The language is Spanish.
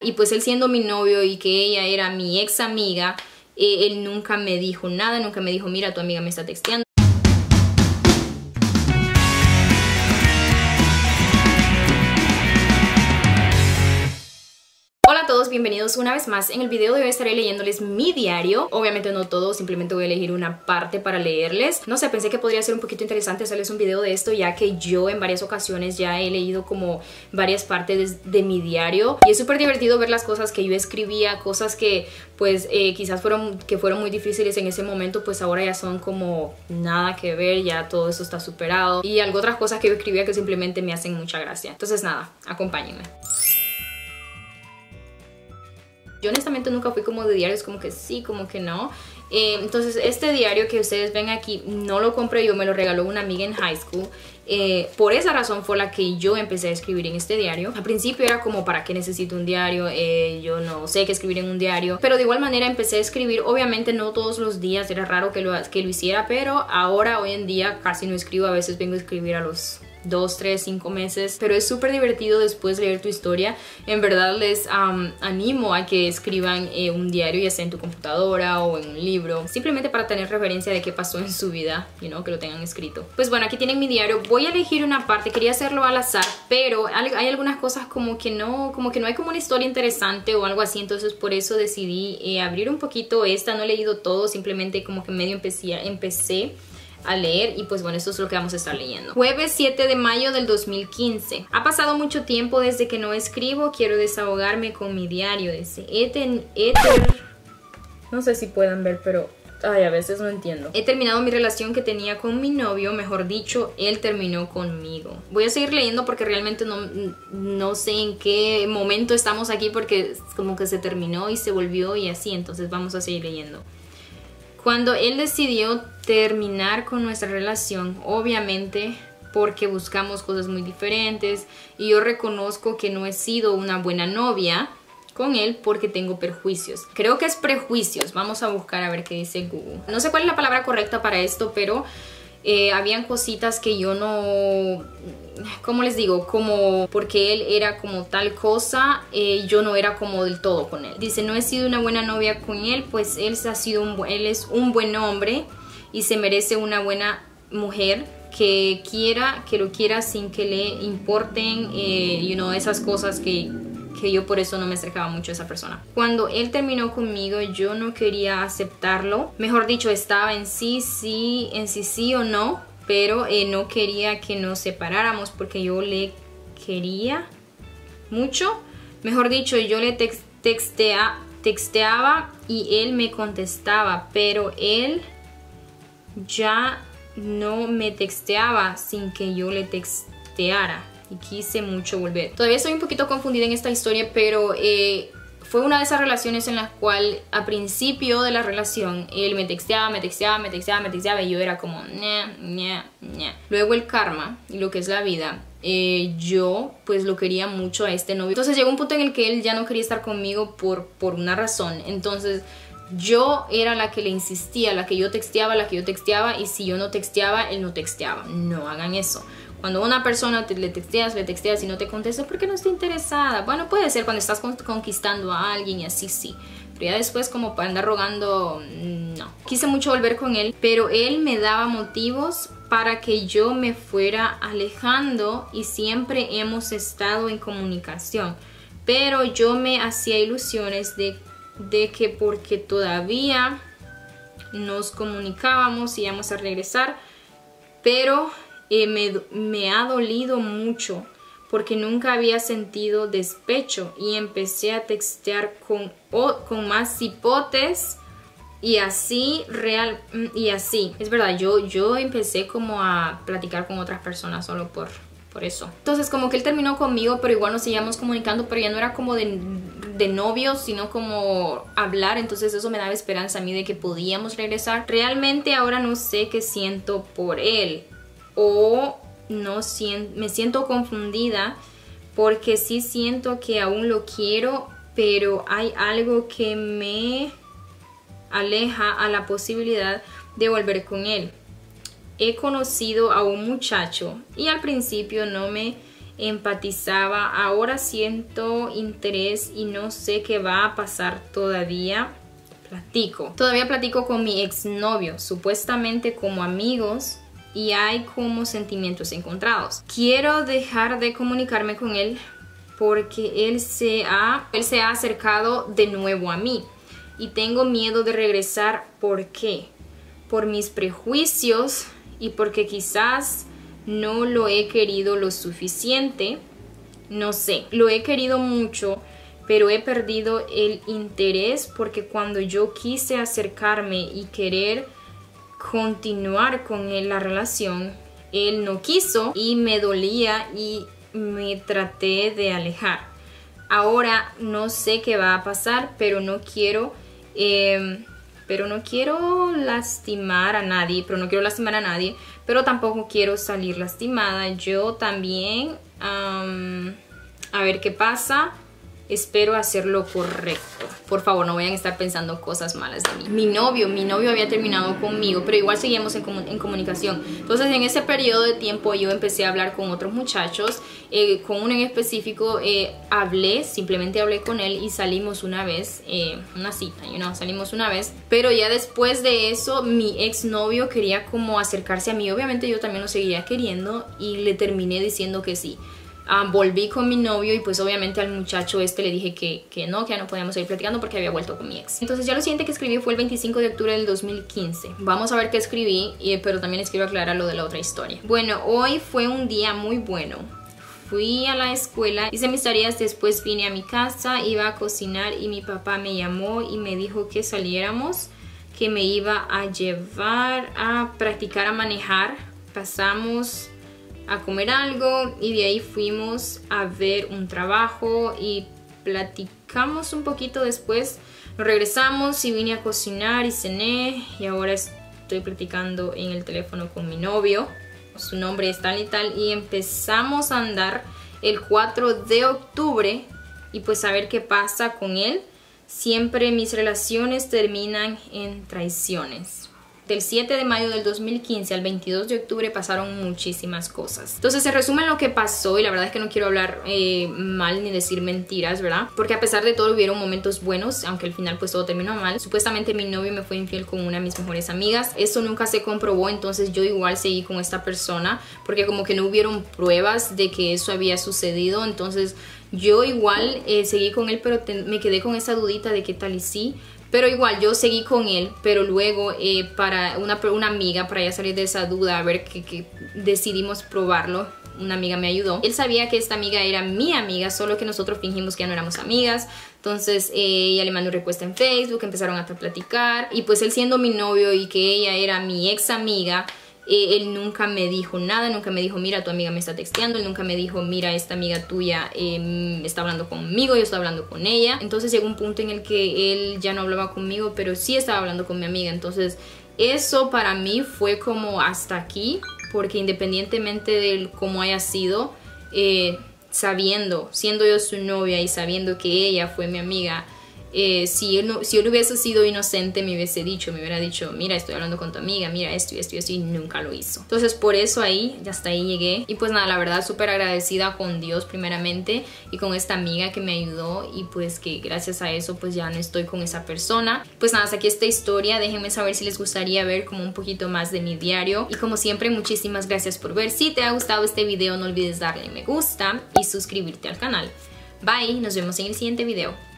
Y pues él siendo mi novio y que ella era mi ex amiga, él nunca me dijo nada, nunca me dijo, mira, tu amiga me está texteando. Hola a todos, bienvenidos una vez más. En el video de hoy estaré leyéndoles mi diario. Obviamente no todo, simplemente voy a elegir una parte para leerles. No sé, pensé que podría ser un poquito interesante hacerles un video de esto, ya que yo en varias ocasiones ya he leído como varias partes de mi diario. Y es súper divertido ver las cosas que yo escribía, cosas que pues quizás fueron muy difíciles en ese momento, pues ahora ya son como nada que ver, ya todo eso está superado. Y otras cosas que yo escribía que simplemente me hacen mucha gracia. Entonces nada, acompáñenme. Yo honestamente nunca fui como de diarios, como que sí, como que no. Entonces este diario que ustedes ven aquí no lo compré yo, me lo regaló una amiga en high school. Por esa razón fue la que yo empecé a escribir en este diario. Al principio era como, ¿para qué necesito un diario? Yo no sé qué escribir en un diario. Pero de igual manera empecé a escribir. Obviamente no todos los días, era raro que lo hiciera, pero ahora, hoy en día, casi no escribo. A veces vengo a escribir a los 2, 3, 5 meses, pero es súper divertido después leer tu historia. En verdad les animo a que escriban un diario, ya sea en tu computadora o en un libro, simplemente para tener referencia de qué pasó en su vida, que lo tengan escrito. Pues bueno, aquí tienen mi diario. Voy a elegir una parte, quería hacerlo al azar, pero hay algunas cosas como que no hay como una historia interesante o algo así, entonces por eso decidí abrir un poquito esta. No he leído todo, simplemente como que medio empecé a leer y pues bueno, esto es lo que vamos a estar leyendo. Jueves 7 de mayo del 2015. Ha pasado mucho tiempo desde que no escribo, quiero desahogarme con mi diario. Dice no sé si puedan ver, pero a veces no entiendo. He terminado mi relación que tenía con mi novio, mejor dicho, él terminó conmigo. Voy a seguir leyendo porque realmente no sé en qué momento estamos aquí, porque como que se terminó y se volvió y así, entonces vamos a seguir leyendo. Cuando él decidió terminar con nuestra relación, obviamente porque buscamos cosas muy diferentes, y yo reconozco que no he sido una buena novia con él porque tengo prejuicios. Creo que es prejuicios. Vamos a buscar a ver qué dice Google. No sé cuál es la palabra correcta para esto, pero habían cositas que yo no... ¿Cómo les digo? Como porque él era como tal cosa, yo no era como del todo con él. Dice, no he sido una buena novia con él, pues él es un buen hombre y se merece una buena mujer que lo quiera sin que le importen, esas cosas que yo por eso no me acercaba mucho a esa persona. Cuando él terminó conmigo, yo no quería aceptarlo. Mejor dicho, estaba en sí o no, pero no quería que nos separáramos porque yo le quería mucho. Mejor dicho, yo le texteaba y él me contestaba, pero él ya no me texteaba sin que yo le texteara. Y quise mucho volver. Todavía estoy un poquito confundida en esta historia, pero fue una de esas relaciones en las cuales a principio de la relación él me texteaba y yo era como ña. Luego el karma y lo que es la vida, yo pues lo quería mucho a este novio. Entonces llegó un punto en el que él ya no quería estar conmigo por una razón. Entonces yo era la que le insistía, la que yo texteaba, y si yo no texteaba, él no texteaba. No hagan eso. Cuando una persona le texteas y no te contesta porque no está interesada. Bueno, puede ser cuando estás conquistando a alguien y así sí. Pero ya después como para andar rogando, no. Quise mucho volver con él, pero él me daba motivos para que yo me fuera alejando y siempre hemos estado en comunicación. Pero yo me hacía ilusiones de que porque todavía nos comunicábamos y íbamos a regresar, pero me ha dolido mucho porque nunca había sentido despecho y empecé a textear con más hipotes y así es verdad, yo empecé como a platicar con otras personas solo por eso. Entonces como que él terminó conmigo, pero igual nos seguíamos comunicando, pero ya no era como de novios, sino como hablar. Entonces eso me daba esperanza a mí de que podíamos regresar. Realmente ahora no sé qué siento por él, o me siento confundida porque sí siento que aún lo quiero, pero hay algo que me aleja a la posibilidad de volver con él. He conocido a un muchacho y al principio no me empatizaba. Ahora siento interés y no sé qué va a pasar todavía. Todavía platico con mi exnovio, supuestamente como amigos, y hay como sentimientos encontrados. Quiero dejar de comunicarme con él porque él se ha acercado de nuevo a mí y tengo miedo de regresar. ¿Por qué? Por mis prejuicios y porque quizás no lo he querido lo suficiente. No sé, lo he querido mucho, pero he perdido el interés porque cuando yo quise acercarme y querer continuar con él la relación, él no quiso y me dolía y me traté de alejar. Ahora no sé qué va a pasar, pero no quiero lastimar a nadie, pero tampoco quiero salir lastimada. Yo también, a ver qué pasa. Espero hacer lo correcto. Por favor, no vayan a estar pensando cosas malas de mí. Mi novio había terminado conmigo, pero igual seguíamos en comunicación. Entonces, en ese periodo de tiempo yo empecé a hablar con otros muchachos. Con uno en específico simplemente hablé con él y salimos una vez, una cita, salimos una vez. Pero ya después de eso, mi exnovio quería como acercarse a mí. Obviamente yo también lo seguía queriendo y le terminé diciendo que sí. Volví con mi novio y pues obviamente al muchacho le dije que ya no podíamos seguir platicando porque había vuelto con mi ex. Entonces ya lo siguiente que escribí fue el 25 de octubre del 2015. Vamos a ver qué escribí, pero también les quiero aclarar lo de la otra historia. Bueno, hoy fue un día muy bueno. Fui a la escuela, hice mis tareas, después vine a mi casa, iba a cocinar y mi papá me llamó y me dijo que saliéramos, que me iba a llevar a practicar a manejar. Pasamos a comer algo y de ahí fuimos a ver un trabajo y platicamos un poquito. Después nos regresamos y vine a cocinar y cené y ahora estoy platicando en el teléfono con mi novio. Su nombre es tal y tal y empezamos a andar el 4 de octubre y pues a ver qué pasa con él. Siempre mis relaciones terminan en traiciones. Del 7 de mayo del 2015 al 22 de octubre pasaron muchísimas cosas. Entonces se resume lo que pasó y la verdad es que no quiero hablar mal ni decir mentiras, ¿verdad? Porque a pesar de todo hubieron momentos buenos, aunque al final pues todo terminó mal. Supuestamente mi novio me fue infiel con una de mis mejores amigas. Eso nunca se comprobó, entonces yo igual seguí con esta persona porque como que no hubieron pruebas de que eso había sucedido. Entonces yo igual seguí con él, pero me quedé con esa dudita de qué tal y sí. Pero igual yo seguí con él, pero luego para una amiga, para ya salir de esa duda, a ver que decidimos probarlo. Una amiga me ayudó. Él sabía que esta amiga era mi amiga, solo que nosotros fingimos que ya no éramos amigas. Entonces ella le mandó respuesta en Facebook, empezaron a platicar. Y pues él siendo mi novio y que ella era mi ex amiga, él nunca me dijo nada, nunca me dijo, mira, tu amiga me está texteando. Él nunca me dijo, mira, esta amiga tuya está hablando conmigo, yo estoy hablando con ella. Entonces llegó un punto en el que él ya no hablaba conmigo, pero sí estaba hablando con mi amiga. Entonces eso para mí fue como hasta aquí, porque independientemente de cómo haya sido, siendo yo su novia y sabiendo que ella fue mi amiga, si él hubiese sido inocente me hubiera dicho, mira, estoy hablando con tu amiga, mira esto y esto y esto, y nunca lo hizo. Entonces por eso hasta ahí llegué. Y pues nada, la verdad súper agradecida con Dios primeramente y con esta amiga que me ayudó, y pues que gracias a eso pues ya no estoy con esa persona. Pues nada, hasta aquí esta historia. Déjenme saber si les gustaría ver como un poquito más de mi diario, y como siempre muchísimas gracias por ver. Si te ha gustado este video no olvides darle me gusta y suscribirte al canal. Bye, nos vemos en el siguiente video.